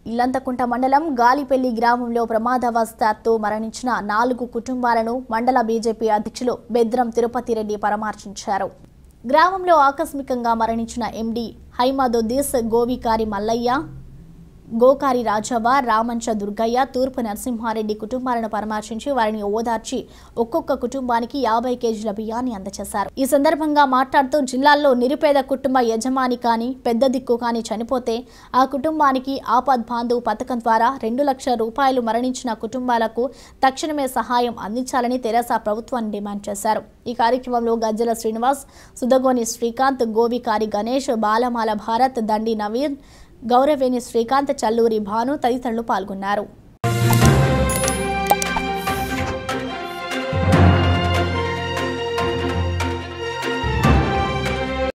ఇల్లంతకుంట మండలం గాలిపల్లి గ్రామంలో ప్రమాదవశాత్తు మరణించిన 4 కుటుంబాలను మండల బీజేపీ అధ్యక్షులు బెద్రం తిరుపతి రెడ్డి పరామర్శించారు. గ్రామంలో ఆకస్మికంగా మరణించిన ఎండి హైమదుద్దీస్, గోవికారి మల్లయ్య, గోకారి రాజవ్వ, రామంచ దుర్గయ్య, తూర్పు నరసింహారెడ్డి కుటుంబాలను పరామర్శించి వారిని ఓదార్చి ఒక్కొక్క కుటుంబానికి 50 కేజీల బియ్యాన్ని అందజేశారు. ఈ సందర్భంగా మాట్లాడుతూ జిల్లాలో నిరుపేద కుటుంబ యజమాని కానీ పెద్ద దిక్కు కానీ చనిపోతే ఆ కుటుంబానికి ఆపద్ బాంధు పథకం ద్వారా 2 లక్షల రూపాయలు మరణించిన కుటుంబాలకు తక్షణమే సహాయం అందించాలని తెరాస ప్రభుత్వాన్ని డిమాండ్ చేశారు. ఈ కార్యక్రమంలో గజ్జల శ్రీనివాస్, సుదగోని శ్రీకాంత్, గోవికారి గణేష్, బాలమాల భారత్, దండి నవీన్, గౌరవేణి శ్రీకాంత్, చల్లూరి భాను తదితరులు పాల్గొన్నారు.